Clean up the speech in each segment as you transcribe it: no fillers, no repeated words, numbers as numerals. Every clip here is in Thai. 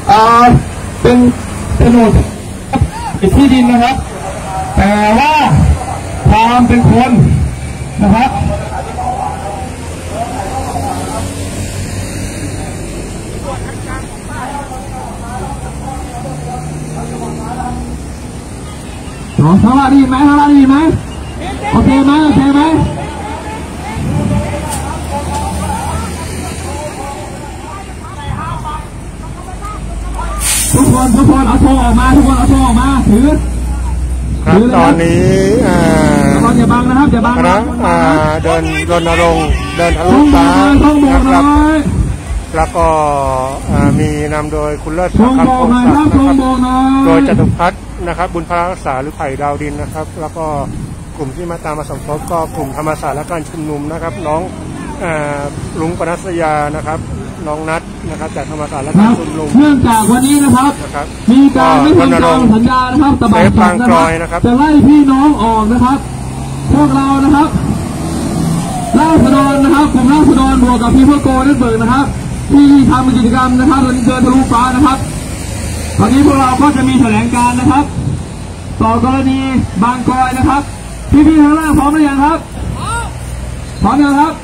เป็นโฉนดที่ดินนะครับแต่ว่าความเป็นคนนะครับข้างล่างดีไหมข้างล่างดีไหมโอเคไหมโอเคไหมทุกคนเอาโซ่ออกมาทุกคนเอาโซ่ออกมาถือครับตอนนี้อย่าบังนะครับอย่าบังนะเดินรณรงค์เดินทะลุฟ้านะครับแล้วก็มีนำโดยคุณเลิศศักดิ์คำพงศักดิ์นะครับโดยจตุพัฒน์นะครับบุญพารักษาหรือไผ่ดาวดินนะครับแล้วก็กลุ่มที่มาตามมาสมทบก็กลุ่มธรรมศาสตร์และการชุมนุมนะครับน้องลุงปนัสยานะครับน้องนัทนะครับจากธรรมศาสตร์และการชุมนุมเนื่องจากวันนี้นะครับมีการไม่ทำตามสัญญานะครับตะบันสันนะครับจะไล่พี่น้องออกนะครับพวกเรานะครับราษฎรนะครับกลุ่มราษฎรบวกกับพี่พวกโกนั่นเบิกนะครับที่ทำกิจกรรมนะครับเดินทะลุฟ้านะครับตอนนี้พวกเราก็จะมีแถลงการนะครับต่อกรณีบางกอยนะครับพี่ๆข้างล่างพร้อมหรือยังครับพร้อมยังครับ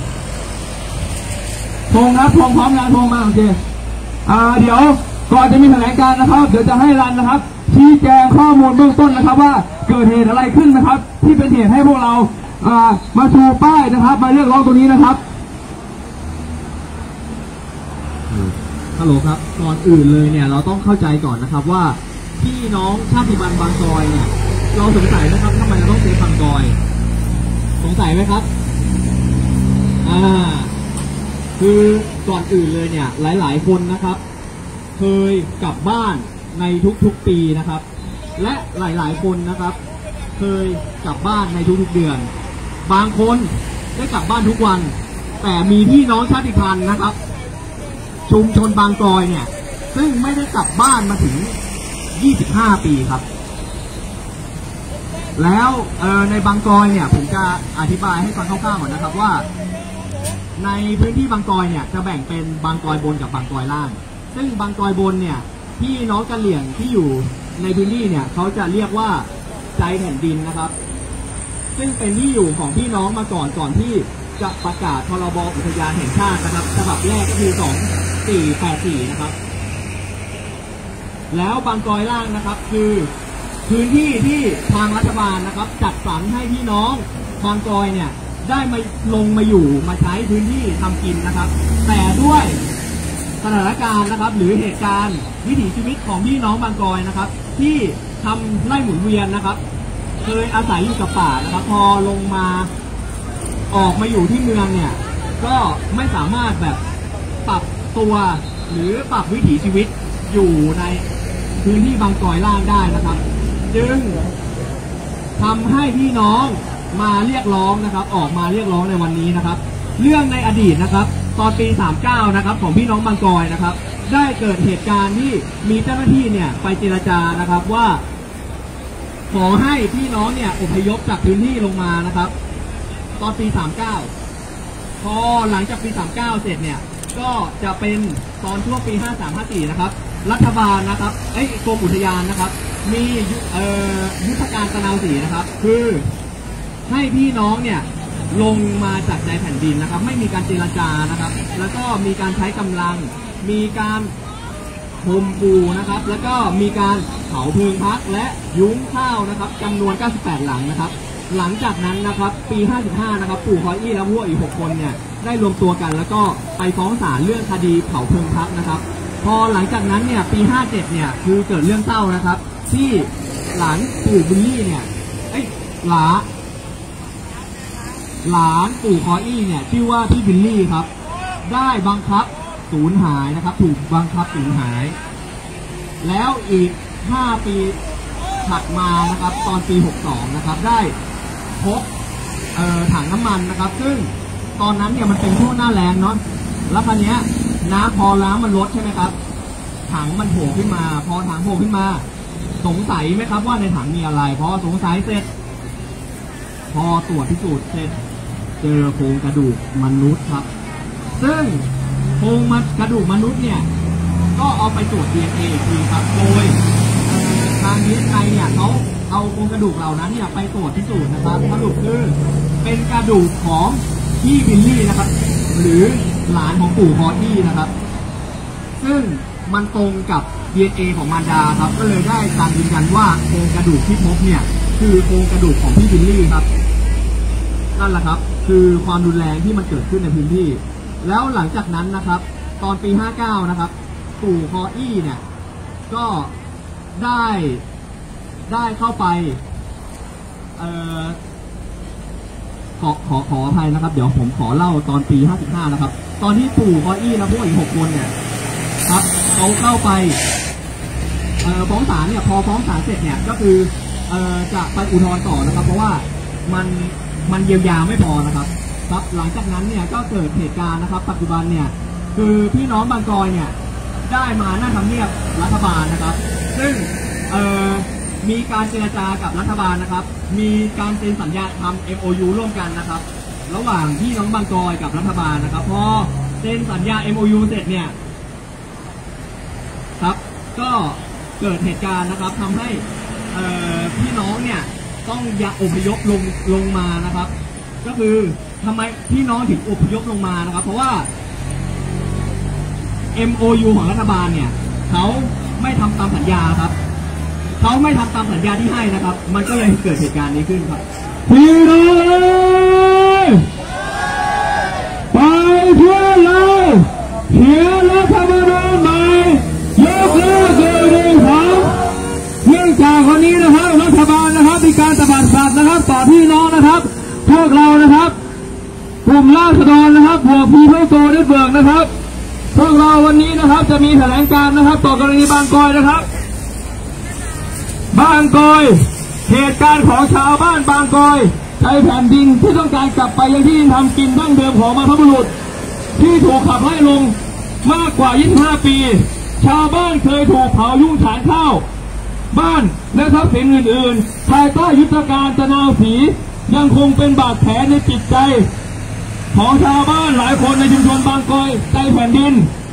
ทงครับทงพร้อมยังทงมาโอเคเดี๋ยวก่อนจะมีแถลงการนะครับเดี๋ยวจะให้รันนะครับชี้แจงข้อมูลเบื้องต้นนะครับว่าเกิดเหตุอะไรขึ้นนะครับที่เป็นเหตุให้พวกเรามาชูป้ายนะครับมาเรียกร้องตรงนี้นะครับฮัลโหลครับก่อนอื่นเลยเนี่ยเราต้องเข้าใจก่อนนะครับว่าพี่น้องชาติพันธุ์บางกอยเนี่ยเราสงสัยนะครับทำไมเราต้องเซฟบางกอยสงสัยไหมครับคือก่อนอื่นเลยเนี่ยหลายๆคนนะครับเคยกลับบ้านในทุกๆปีนะครับและหลายๆคนนะครับเคยกลับบ้านในทุกๆเดือนบางคนได้กลับบ้านทุกวันแต่มีพี่น้องชาติพันธุ์นะครับชุมชนบางกอยเนี่ยซึ่งไม่ได้กลับบ้านมาถึง25 ปีครับแล้วในบางกอยเนี่ยผมจะอธิบายให้ฟังคร่าวๆก่อนนะครับว่าในพื้นที่บางกอยเนี่ยจะแบ่งเป็นบางกอยบนกับบางกอยล่างซึ่งบางกอยบนเนี่ยพี่น้องกะเหรี่ยงที่อยู่ในพื้นที่เนี่ยเขาจะเรียกว่าใจแผ่นดินนะครับซึ่งเป็นที่อยู่ของพี่น้องมาก่อนที่จะประกาศพรบอุทยานแห่งชาตินะครับฉบับแรกก็คือ2484นะครับแล้วบางกอยล่างนะครับคือพื้นที่ที่ทางรัฐบาลนะครับจัดสรรให้พี่น้องบางกอยเนี่ยได้มาลงมาอยู่มาใช้พื้นที่ทำกินนะครับแต่ด้วยสถานการณ์นะครับหรือเหตุการณ์วิถีชีวิตของพี่น้องบางกอยนะครับที่ทำไร่หมุนเวียนนะครับเคยอาศัยอยู่กับป่านะครับพอลงมาออกมาอยู่ที่เมืองเนี่ยก็ไม่สามารถแบบปรับตัวหรือปรับวิถีชีวิตอยู่ในพื้นที่บางกอยล่างได้นะครับจึงทำให้พี่น้องมาเรียกร้องนะครับออกมาเรียกร้องในวันนี้นะครับเรื่องในอดีตนะครับตอนปี39นะครับของพี่น้องบางกอยนะครับได้เกิดเหตุการณ์ที่มีเจ้าหน้าที่เนี่ยไปเจรจานะครับว่าขอให้พี่น้องเนี่ยอพยพจากพื้นที่ลงมานะครับตอนปี39พอหลังจากปี39เสร็จเนี่ยก็จะเป็นตอนช่วงปี53-54นะครับรัฐบาลนะครับกรมอุทยานนะครับมียุทธการตะนาวศรีนะครับคือให้พี่น้องเนี่ยลงมาจากใจแผ่นดินนะครับไม่มีการเจรจานะครับแล้วก็มีการใช้กำลังมีการข่มขู่นะครับแล้วก็มีการเผาเพลิงพักและยุ้งข้าวนะครับจำนวน98หลังนะครับหลังจากนั้นนะครับปี55นะครับปู่คอยอี้และพวกอีก6คนเนี่ยได้รวมตัวกันแล้วก็ไปฟ้องศาลเรื่องคดีเผาเพลิงพักนะครับพอหลังจากนั้นเนี่ยปี57เนี่ยคือเกิดเรื่องเศร้านะครับที่หลานปู่บิลลี่เนี่ยหลานปู่คออี้เนี่ยชื่อว่าพี่บิลลี่ครับได้บังคับสูญหายนะครับถูกบังคับสูญหายแล้วอีก5 ปีถัดมานะครับตอนปี62นะครับได้พบถังน้ำมันนะครับซึ่งตอนนั้นเนี่ยมันเป็นช่วงหน้าแล้งเนาะแล้วคราวนี้น้ำพอน้ำมันลดใช่ไหมครับถังมันโผล่ขึ้นมาพอถังโผล่ขึ้นมาสงสัยไหมครับว่าในถังมีอะไรพอสงสัยเสร็จพอตรวจพิสูจน์เสร็จเจอโครงกระดูกมนุษย์ครับซึ่งโครงกระดูกมนุษย์เนี่ยก็เอาไปตรวจ DNA อีกทีครับโดยทาง DSI เนี่ยเขาเอาโครงกระดูกเหล่านั้นเนี่ยไปตรวจพิสูจน์นะครับสรุปคือเป็นกระดูกของพี่วิลลี่นะครับหรือหลานของปู่ฮออี้นะครับซึ่งมันตรงกับ DNA ของมารดาครับก็เลยได้การยืนยันว่าโครงกระดูกที่พบเนี่ยคือโครงกระดูกของพี่วิลลี่ครับนั่นแหละครับคือความรุนแรงที่มันเกิดขึ้นในพื้นที่แล้วหลังจากนั้นนะครับตอนปี 59 นะครับปู่ฮออี้เนี่ยก็ได้เข้าไปขออภัยนะครับเดี๋ยวผมขอเล่าตอนปี 55 นะครับตอนที่ปู่ฮออี้และพวกอีก6 คนเนี่ยครับเขาเข้าไปฟ้องศาลเนี่ยพอฟ้องศาลเสร็จเนี่ยก็คือจะไปอุทธรณ์ต่อนะครับเพราะว่ามันเยียวยาไม่พอนะครับครับหลังจากนั้นเนี่ยก็เกิดเหตุการณ์นะครับปัจจุบันเนี่ยคือพี่น้องบางกอยเนี่ยได้มาหน้าทำเนียบรัฐบาลนะครับซึ่งมีการเจรจากับรัฐบาลนะครับมีการเซ็นสัญญาทำ MOU ร่วมกันนะครับระหว่างพี่น้องบางกอยกับรัฐบาลนะครับพอเซ็นสัญญา MOU เสร็จเนี่ยครับก็เกิดเหตุการณ์นะครับทำให้พี่น้องเนี่ยต้องอพยพลงมานะครับก็คือทำไมพี่น้องถึงอพยพลงมานะครับเพราะว่า MOU ของรัฐบาลเนี่ยเขาไม่ทำตามสัญญาครับเขาไม่ทำตามสัญญาที่ให้นะครับมันก็เลยเกิดเหตุการณ์นี้ขึ้นครับพี่น้องไปเพื่อเราเขียนรัฐธรรมนูญใหม่ยกเลิกเนื่องจากวันนี้นะครับรัฐบาลนะครับมีการตบัดสัตว์นะครับต่อพี่น้องนะครับพวกเรานะครับกลุ่มราษฎรนะครับบวกพีเพิลโตเน็ตเวิร์กนะครับพวกเราวันนี้นะครับจะมีแถลงการนะครับต่อกรณีบางกอยนะครับบางกอยเหตุการณ์ของชาวบ้านบางกอยใจแผ่นดินที่ต้องการกลับไปยังที่ทำกินดั้งเดิมของบรรพบุรุษที่ถูกขับไล่ลงมากกว่า25 ปีชาวบ้านเคยถูกเผายุ่งฉานข้าวบ้านและทรัพย์สินอื่นๆภายใต้ยุทธการตะนาวสียังคงเป็นบาดแผลในจิตใจของชาวบ้านหลายคนในชุมชนบางกอยใจแผ่นดิน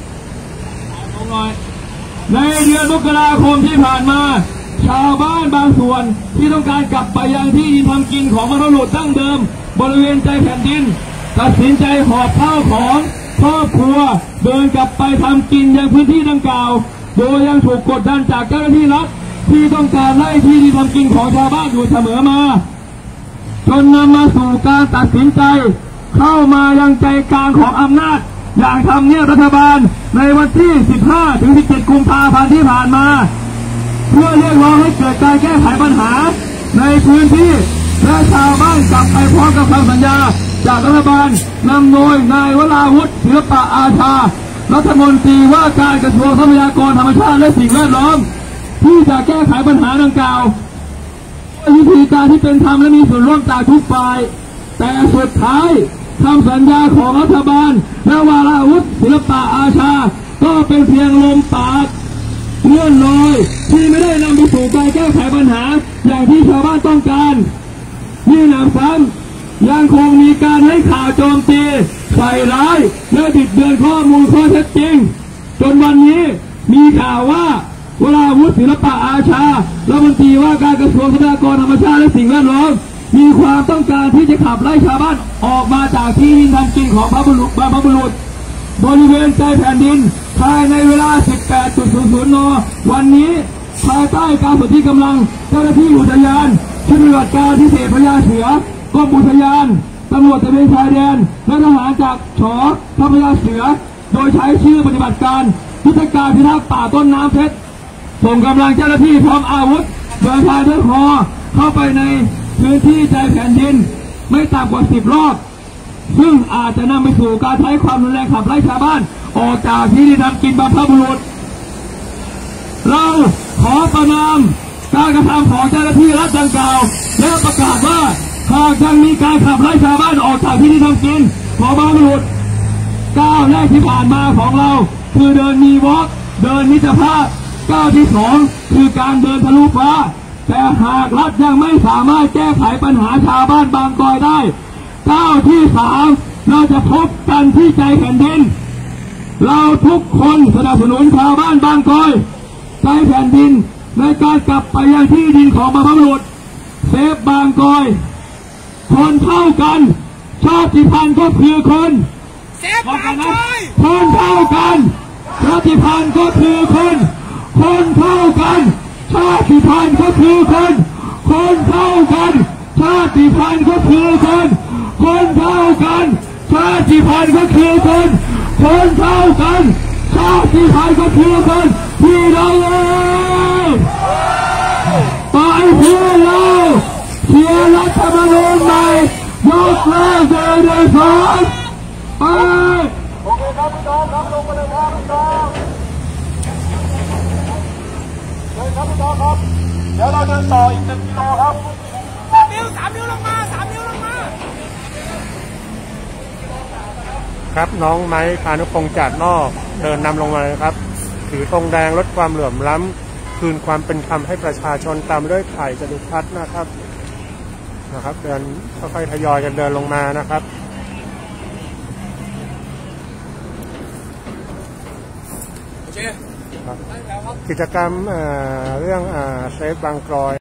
ในเดือนมกราคมที่ผ่านมาชาวบ้านบางส่วนที่ต้องการกลับไปยังที่ดินทำกินของบรรพบุรุษดั้งเดิมบริเวณใจแผ่นดินตัดสินใจหอบข้าวของครอบครัวเดินกลับไปทำกินยังพื้นที่ดังกล่าวโดยยังถูกกดดันจากเจ้าหน้าที่รัฐที่ต้องการไล่ที่ดินทำกินของชาวบ้านอยู่เสมอมาจนนำมาสู่การตัดสินใจเข้ามายังใจกลางของอำนาจอย่างทำเนียบรัฐบาลในวันที่ 15-17 กุมภาพันธ์ที่ผ่านมาเพื่อเรียกร้องให้เกิดการแก้ไขปัญหาในพื้นที่และชาวบ้านกลับไปพร้อมกับคำสัญญาจากรัฐบาลนำโดยนายวราวุฒิศิลปะอาชารัฐมนตรีว่าการกระทรวงทรัพยากรธรรมชาติและสิ่งแวดล้อมที่จะแก้ไขปัญหาดังกล่าวด้วยวิธีการที่เป็นธรรมและมีส่วนร่วมจากทุกฝ่ายแต่สุดท้ายคำสัญญาของรัฐบาลและวราวุฒิศิลปะอาชาก็เป็นเพียงลมปากเลื่อนลอยที่ไม่ได้นำไปสู่การแก้ไขปัญหาอย่างที่ชาวบ้านต้องการนี่หนำซ้ำยังคงมีการให้ข่าวโจมตีใส่ร้ายและบิดเบือนข้อมูลข้อเท็จจริงจนวันนี้มีข่าวว่าวราวุฒิศิลปะอาชารัฐมนตรีว่าการกระทรวงทรัพยากรธรรมชาติและสิ่งแวดล้อมมีความต้องการที่จะขับไล่ชาวบ้านออกมาจากที่ดินทำกินของบรรพบุรุษบริเวณใจแผ่นดินภายในเวลา 18.00 น.วันนี้ภายใต้การสนที่กำลังเจ้าหน้าที่อุทยานชุดปฏิบัติการพิเศษพญาเสือกรมอุทยานตำรวจตระเวนชายแดนและทหารจากช.ทัพพญาเสือโดยใช้ชื่อปฏิบัติการยุทธการพิทักษ์ป่าต้นน้ำเพชรส่งกำลังเจ้าหน้าที่พร้อมอาวุธเดินทางด้วยคอเข้าไปในพื้นที่ใจแผ่นดินไม่ต่ำกว่า10 รอบซึ่งอาจจะนำไปสู่การใช้ความรุนแรงขับไล่ชาวบ้านออกจากที่ดินทำกินบรรพบุรุษเราขอประณามการกระทำของเจ้าหน้าที่รัฐดังกล่าวและประกาศว่าหากยังมีการขับไล่ชาวบ้านออกจากที่ดินทำกินของบรรพบุรุษก้าวแรกที่ผ่านมาของเราคือเดินมีวอล์กเดินมิตรภาพก้าวที่2คือการเดินทะลุฟ้าแต่หากรัฐยังไม่สามารถแก้ไขปัญหาชาวบ้านบางกอยได้ก้าวที่3เราจะพบกันที่ใจแผ่นดินเราทุกคนสนับสนุนชาวบ้านบางกรอยใช้แผ่นดินในการกลับไปยังที่ดินของบรรพบุรุษเซฟบางกรอยคนเท่ากันชาติพันธุ์ก็คือคนเซฟบางกรอยคนเท่ากันชาติพันธุ์ก็คือคนคนเท่ากันชาติพันธุ์ก็คือคนคนเท่ากันชาติพันธุ์ก็คือคนคนเท่ากันชาติพันธุ์ก็คือคนคนเท่ากันชาติพันธุ์ก็คือคนพี่น้องไปเพื่อเราเขียนรัฐธรรมนูญใหม่ยกเลิกเดชาไปโอเคครับพี่น้องครับลงมาเลยครับพี่น้องเลยครับพี่น้องครับเดี๋ยวเราเดินต่ออีก1 กิโลครับ3 นิ้วลงมา3 นิ้วลงมาครับน้องไม้พานุพงษ์จาดนอกเดินนำลงมาเลยครับถือธงแดงลดความเหลื่อมล้ำคืนความเป็นธรรมให้ประชาชนตามด้วยไผ่จตุพัฒน์นะครับเดินค่อยๆทยอยกันเดินลงมานะครับกิจกรรมเรื่องเซฟบางกรอย